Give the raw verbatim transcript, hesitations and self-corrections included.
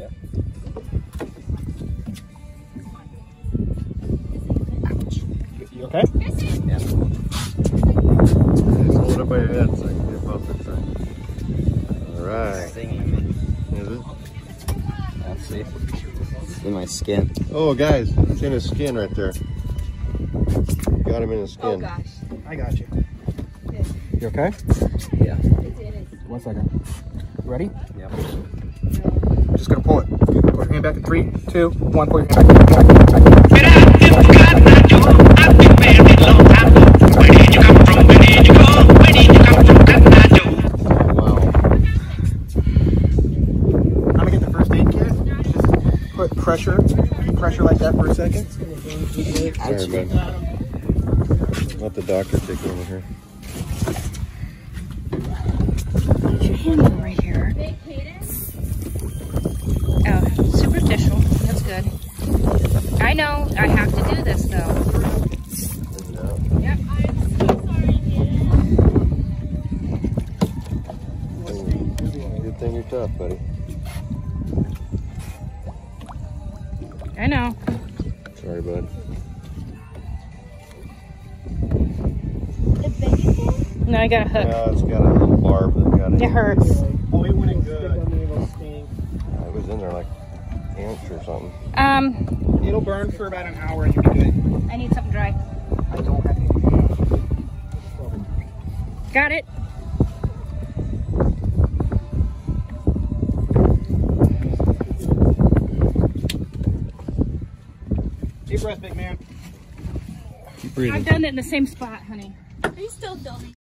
Yeah. You okay? Yeah. Just hold it up by your head so I can get both this side. All right. Singing me. Is it? Let's see. It's in my skin. Oh, guys, it's in his skin right there. Got him in his skin. Oh gosh. I got you. You okay? Yeah. One second. You ready? Yep. Just gonna pull it. Put your hand back in three, two, one. Pull your hand back. Where did you come from? Where did you go? Where did you come from, Kathmandu? Wow. I'm gonna get the first aid kit. Just put pressure, pressure like that for a second. Sorry, bud. Let the doctor take over here. Put your hand over here. Oh, superficial. That's good. I know. I have to do this though. Yep. Good thing you're tough, buddy. I know. Sorry, bud. No, I got a hook. Yeah, it's got a little barb that got it. It hurts. Oh, it went in good. It was in there like an inch or something. Um, It'll burn for about an hour and you'll be good. I need something dry. I don't have any. Got it. Deep breath, big man. Keep breathing. I've done it in the same spot, honey. Are you still filming?